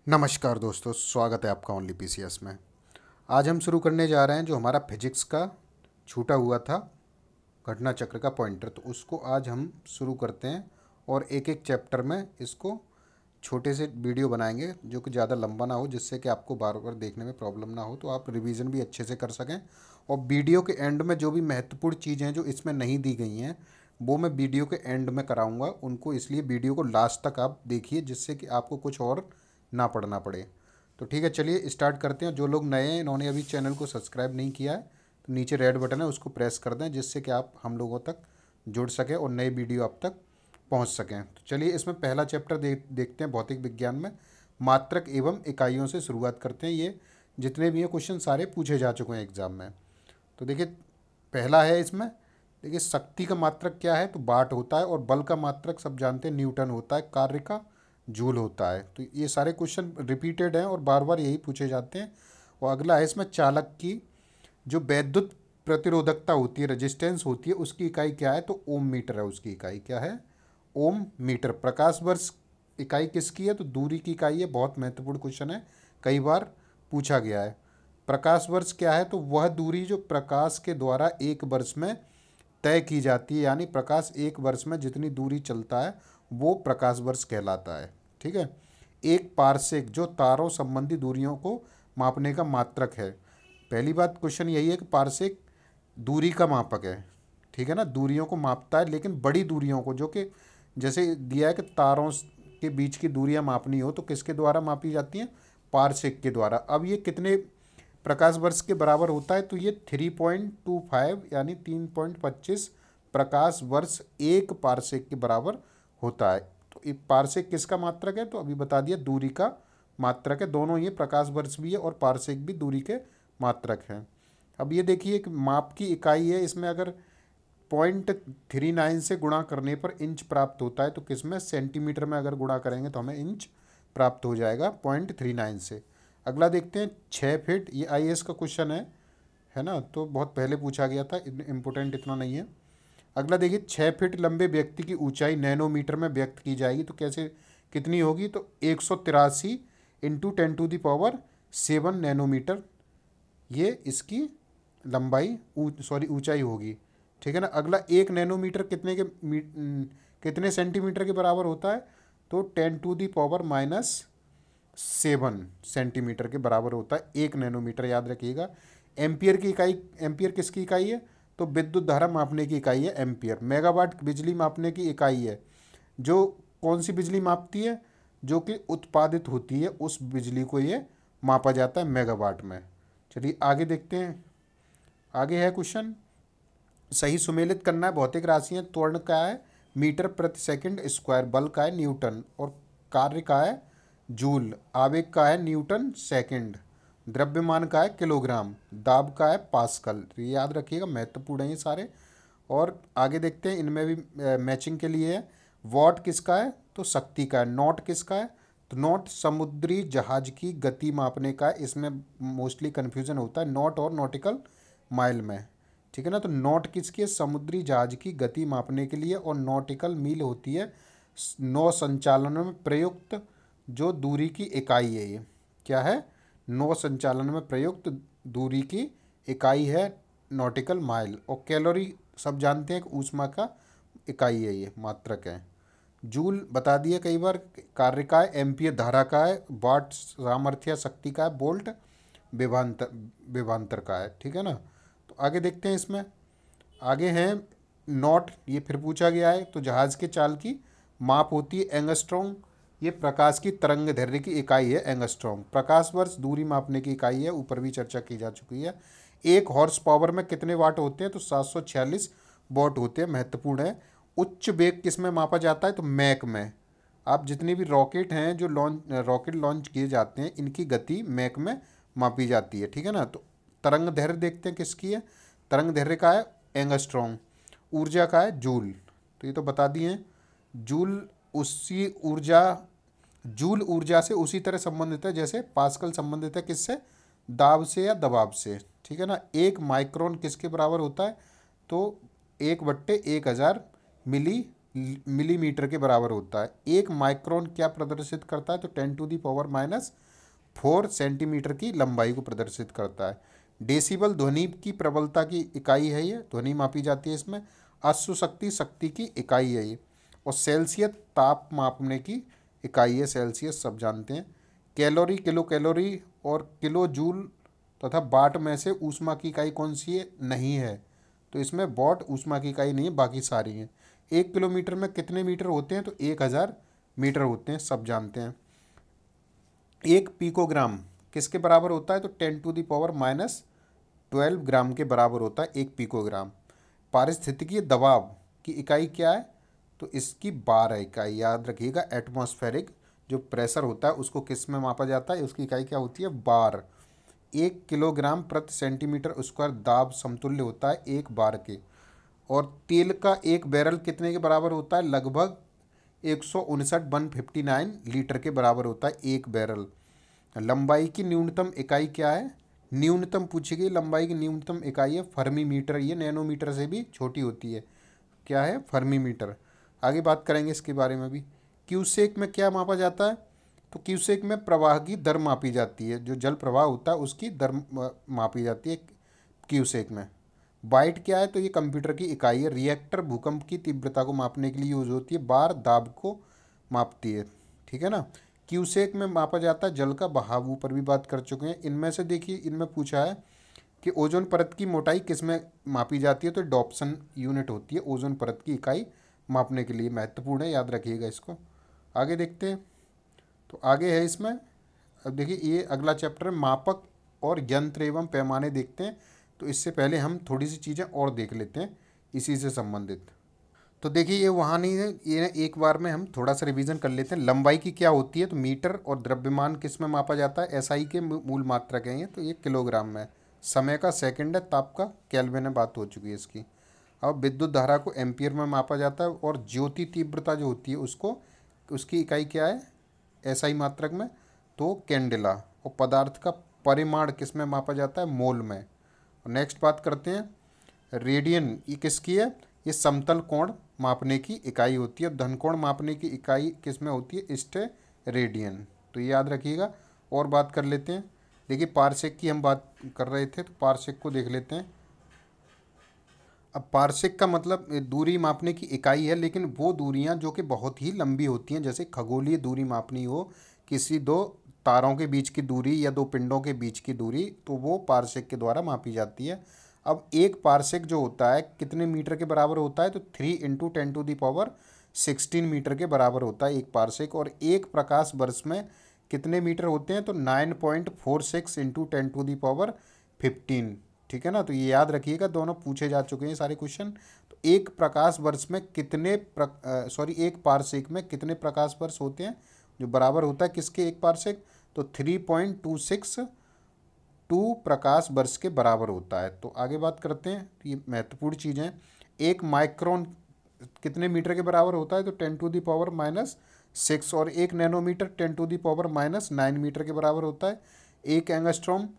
नमस्कार दोस्तों, स्वागत है आपका ओनली पीसीएस में। आज हम शुरू करने जा रहे हैं जो हमारा फिजिक्स का छूटा हुआ था घटना चक्र का पॉइंटर, तो उसको आज हम शुरू करते हैं और एक एक चैप्टर में इसको छोटे से वीडियो बनाएंगे जो कि ज़्यादा लंबा ना हो, जिससे कि आपको बार बार देखने में प्रॉब्लम ना हो, तो आप रिवीजन भी अच्छे से कर सकें। और वीडियो के एंड में जो भी महत्वपूर्ण चीज़ें हैं जो इसमें नहीं दी गई हैं वो मैं वीडियो के एंड में कराऊंगा उनको, इसलिए वीडियो को लास्ट तक आप देखिए जिससे कि आपको कुछ और ना पढ़ना पड़े। तो ठीक है, चलिए स्टार्ट करते हैं। जो लोग नए हैं, इन्होंने अभी चैनल को सब्सक्राइब नहीं किया है तो नीचे रेड बटन है, उसको प्रेस कर दें जिससे कि आप हम लोगों तक जुड़ सकें और नई वीडियो आप तक पहुंच सकें। तो चलिए इसमें पहला चैप्टर देखते हैं भौतिक विज्ञान में मात्रक एवं इकाइयों से शुरुआत करते हैं। ये जितने भी हैं क्वेश्चन सारे पूछे जा चुके हैं एग्जाम में। तो देखिए पहला है इसमें, देखिए शक्ति का मात्रक क्या है तो वाट होता है, और बल का मात्रक सब जानते हैं न्यूटन होता है, कार्य का जूल होता है। तो ये सारे क्वेश्चन रिपीटेड हैं और बार बार यही पूछे जाते हैं। और अगला है इसमें चालक की जो वैद्युत प्रतिरोधकता होती है, रेजिस्टेंस होती है, उसकी इकाई क्या है तो ओम मीटर है। उसकी इकाई क्या है, ओम मीटर। प्रकाश वर्ष इकाई किसकी है तो दूरी की इकाई है। बहुत महत्वपूर्ण क्वेश्चन है, कई बार पूछा गया है। प्रकाश वर्ष क्या है तो वह दूरी जो प्रकाश के द्वारा एक वर्ष में तय की जाती है, यानी प्रकाश एक वर्ष में जितनी दूरी चलता है वो प्रकाश वर्ष कहलाता है। ठीक है। एक पारसेक जो तारों संबंधी दूरियों को मापने का मात्रक है। पहली बात क्वेश्चन यही है कि पारसेक दूरी का मापक है, ठीक है ना, दूरियों को मापता है, लेकिन बड़ी दूरियों को, जो कि जैसे दिया है कि तारों के बीच की दूरियां मापनी हो तो किसके द्वारा मापी जाती हैं, पारसेक के द्वारा। अब ये कितने प्रकाश वर्ष के बराबर होता है तो ये 3.25 यानी 3.25 प्रकाश वर्ष एक पारसेक के बराबर होता है। तो एक पारसेक किसका मात्रक है तो अभी बता दिया, दूरी का मात्रक है। दोनों ये प्रकाश वर्ष भी है और पारसेक भी दूरी के मात्रक हैं। अब ये देखिए एक माप की इकाई है, इसमें अगर 0.39 से गुणा करने पर इंच प्राप्त होता है तो किसमें, सेंटीमीटर में अगर गुणा करेंगे तो हमें इंच प्राप्त हो जाएगा 0.39 से। अगला देखते हैं 6 फीट, ये आईएएस का क्वेश्चन है ना, तो बहुत पहले पूछा गया था, इम्पोर्टेंट इतना नहीं है। अगला देखिए 6 फीट लंबे व्यक्ति की ऊंचाई नैनोमीटर में व्यक्त की जाएगी तो कैसे कितनी होगी तो 183 इंटू 10⁻7 नैनोमीटर ये इसकी लंबाई ऊंचाई होगी। ठीक है ना। अगला 1 नैनोमीटर कितने सेंटीमीटर के बराबर होता है तो 10⁻⁻7 सेंटीमीटर के बराबर होता है 1 नैनोमीटर, याद रखिएगा। एम्पियर की इकाई, एम्पियर किसकी इकाई है तो विद्युत धारा मापने की इकाई है एम्पियर। मेगावाट बिजली मापने की इकाई है, जो कौन सी बिजली मापती है, जो कि उत्पादित होती है उस बिजली को ये मापा जाता है मेगावाट में। चलिए आगे देखते हैं। आगे है क्वेश्चन, सही सुमेलित करना है भौतिक राशियाँ। त्वरण का है मीटर प्रति सेकंड स्क्वायर, बल का है न्यूटन, और कार्य का है जूल, आवेग का है न्यूटन सेकंड, द्रव्यमान का है किलोग्राम, दाब का है पास्कल। तो ये याद रखिएगा, महत्वपूर्ण है ये सारे। और आगे देखते हैं, इनमें भी मैचिंग के लिए है। वॉट किसका है तो शक्ति का है। नॉट किसका है तो नॉट समुद्री जहाज की गति मापने का है। इसमें मोस्टली कन्फ्यूजन होता है नॉट और नॉटिकल माइल में, ठीक है ना। तो नॉट किसकी है, समुद्री जहाज की गति मापने के लिए, और नॉटिकल मील होती है नौ संचालन में प्रयुक्त जो दूरी की इकाई है। ये क्या है, नौ संचालन में प्रयुक्त दूरी की इकाई है नॉटिकल माइल। और कैलोरी सब जानते हैं कि ऊष्मा का इकाई है, ये मात्रक है। जूल बता दिए कई बार, कार्य का है, एम्पियर धारा का है, वाट सामर्थ्य शक्ति का है, वोल्ट विभवांतर का है। ठीक है ना। तो आगे देखते हैं, इसमें आगे हैं नॉट, ये फिर पूछा गया है। तो जहाज के चाल की माप होती है एंगस्ट्रॉम, ये प्रकाश की तरंग दैर्घ्य की इकाई है एंगस्ट्रॉम। प्रकाश वर्ष दूरी मापने की इकाई है, ऊपर भी चर्चा की जा चुकी है। एक हॉर्स पावर में कितने वाट होते हैं तो 746 वाट होते हैं, महत्वपूर्ण है। उच्च वेग किस में मापा जाता है तो मैक में। आप जितने भी रॉकेट हैं जो रॉकेट लॉन्च किए जाते हैं, इनकी गति मैक में मापी जाती है। ठीक है ना। तो तरंग दैर्घ्य देखते हैं किसकी है, तरंग दैर्घ्य का है एंगस्ट्रॉम, ऊर्जा का है जूल। तो ये तो बता दिए हैं। जूल ऊर्जा से उसी तरह संबंधित है जैसे पास्कल संबंधित है किससे, दाब से या दबाव से। ठीक है ना। एक माइक्रोन किसके बराबर होता है तो 1/1000 मिली मिलीमीटर के बराबर होता है। 1 माइक्रोन क्या प्रदर्शित करता है, तो 10⁻⁴ सेंटीमीटर की लंबाई को प्रदर्शित करता है। डेसिबल ध्वनि की प्रबलता की इकाई है, ये ध्वनि मापी जाती है इसमें। अश्वशक्ति शक्ति की इकाई है ये। और सेल्सियस ताप मापने की इकाई है, सेल्सियस सब जानते हैं। कैलोरी किलो कैलोरी और किलो जूल तथा वाट में से ऊष्मा की इकाई कौन सी है, नहीं है, तो इसमें वॉट ऊष्मा की इकाई नहीं है, बाकी सारी हैं। 1 किलोमीटर में कितने मीटर होते हैं, तो 1000 मीटर होते हैं, सब जानते हैं। 1 पिकोग्राम किसके बराबर होता है, तो 10⁻⁻12 ग्राम के बराबर होता है 1 पिकोग्राम। पारिस्थितिकीय दबाव की इकाई क्या है, तो इसकी बार है इकाई, याद रखिएगा। एटमॉस्फेरिक जो प्रेशर होता है उसको किस में मापा जाता है, उसकी इकाई क्या होती है, बार। 1 किलोग्राम प्रति सेंटीमीटर स्क्वायर दाब समतुल्य होता है 1 बार के। और तेल का 1 बैरल कितने के बराबर होता है, लगभग 159 लीटर के बराबर होता है 1 बैरल। लंबाई की न्यूनतम इकाई क्या है, न्यूनतम पूछी गई लंबाई की न्यूनतम इकाई है फर्मी मीटर, ये नैनोमीटर से भी छोटी होती है, क्या है, फर्मी मीटर। आगे बात करेंगे इसके बारे में भी। क्यूसेक में क्या मापा जाता है, तो क्यूसेक में प्रवाह की दर मापी जाती है, जो जल प्रवाह होता है उसकी दर मापी जाती है क्यूसेक में। बाइट क्या है, तो ये कंप्यूटर की इकाई है। रिएक्टर भूकंप की तीव्रता को मापने के लिए यूज होती है, बार दाब को मापती है, ठीक है ना। क्यूसेक में मापा जाता है जल का बहाव, ऊपर भी बात कर चुके हैं। इनमें से देखिए, इनमें पूछा है कि ओजोन परत की मोटाई किस में मापी जाती है, तो डॉप्सन यूनिट होती है ओजोन परत की इकाई मापने के लिए, महत्वपूर्ण है, याद रखिएगा इसको। आगे देखते हैं, तो आगे है इसमें, अब देखिए ये अगला चैप्टर है, मापक और यंत्र एवं पैमाने देखते हैं। तो इससे पहले हम थोड़ी सी चीज़ें और देख लेते हैं इसी से संबंधित। तो देखिए ये वहाँ नहीं है, ये एक बार में हम थोड़ा सा रिवीजन कर लेते हैं। लंबाई की क्या होती है, तो मीटर। और द्रव्यमान किस में मापा जाता है, एसआई के मूल मात्रक हैं ये, तो ये किलोग्राम में। समय का सेकंड है, ताप का केल्विन में, बात हो चुकी है इसकी। अब विद्युत धारा को एम्पियर में मापा जाता है। और ज्योति तीव्रता जो होती है उसको, उसकी इकाई क्या है एसआई मात्रक में, तो कैंडेला। और पदार्थ का परिमाण किस में मापा जाता है, मोल में। और नेक्स्ट बात करते हैं, रेडियन ये किसकी है, ये समतल कोण मापने की इकाई होती है। धन कोण मापने की इकाई किस में होती है, स्टेरेडियन, तो ये याद रखिएगा। और बात कर लेते हैं, देखिए पारसेक की हम बात कर रहे थे, तो पारसेक को देख लेते हैं। अब पारसेक का मतलब दूरी मापने की इकाई है, लेकिन वो दूरियां जो कि बहुत ही लंबी होती हैं, जैसे खगोलीय दूरी मापनी हो, किसी दो तारों के बीच की दूरी या दो पिंडों के बीच की दूरी, तो वो पारसेक के द्वारा मापी जाती है। अब एक पारसेक जो होता है कितने मीटर के बराबर होता है, तो 3 × 10⁻16 मीटर के बराबर होता है एक पारसेक। और एक प्रकाश वर्ष में कितने मीटर होते हैं, तो 9.46 × 10⁻15, ठीक है ना। तो ये याद रखिएगा, दोनों पूछे जा चुके हैं सारे क्वेश्चन। तो एक प्रकाश वर्ष में कितने एक पारसेक में कितने प्रकाश वर्ष होते हैं, जो बराबर होता है किसके, एक पारसेक, तो 3.262 प्रकाश वर्ष के बराबर होता है। तो आगे बात करते हैं, तो ये महत्वपूर्ण चीज़ है। एक माइक्रोन कितने मीटर के बराबर होता है, तो 10⁻⁻6। और एक नैनोमीटर 10⁻⁻9 मीटर के बराबर होता है। एक एंगस्ट्रॉम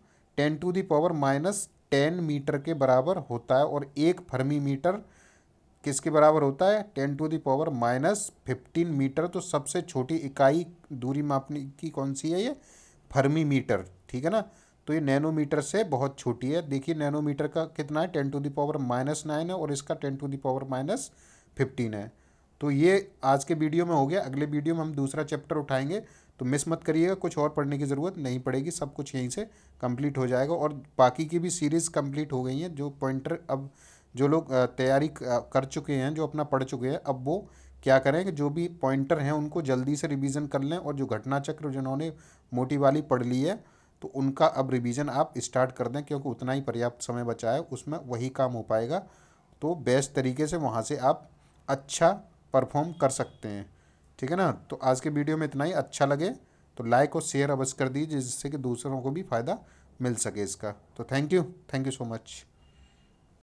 10⁻⁻10 मीटर के बराबर होता है। और एक फर्मी मीटर किसके बराबर होता है, 10⁻⁻15 मीटर। तो सबसे छोटी इकाई दूरी मापने की कौन सी है, ये फर्मी मीटर, ठीक है ना। तो ये नैनोमीटर से बहुत छोटी है। देखिए नैनोमीटर का कितना है, 10⁻⁻9 है, और इसका 10⁻⁻15 है। तो ये आज के वीडियो में हो गया। अगले वीडियो में हम दूसरा चैप्टर उठाएंगे, तो मिस मत करिएगा, कुछ और पढ़ने की ज़रूरत नहीं पड़ेगी, सब कुछ यहीं से कंप्लीट हो जाएगा। और बाकी की भी सीरीज़ कंप्लीट हो गई हैं, जो पॉइंटर अब जो लोग तैयारी कर चुके हैं, जो अपना पढ़ चुके हैं, अब वो क्या करें कि जो भी पॉइंटर हैं उनको जल्दी से रिवीजन कर लें। और जो घटना चक्र जिन्होंने मोटी वाली पढ़ ली है, तो उनका अब रिवीजन आप स्टार्ट कर दें, क्योंकि उतना ही पर्याप्त समय बचा है, उसमें वही काम हो पाएगा। तो बेस्ट तरीके से वहाँ से आप अच्छा परफॉर्म कर सकते हैं, ठीक है ना। तो आज के वीडियो में इतना ही। अच्छा लगे तो लाइक और शेयर अवश्य कर दीजिए, जिससे कि दूसरों को भी फ़ायदा मिल सके इसका। तो थैंक यू सो मच।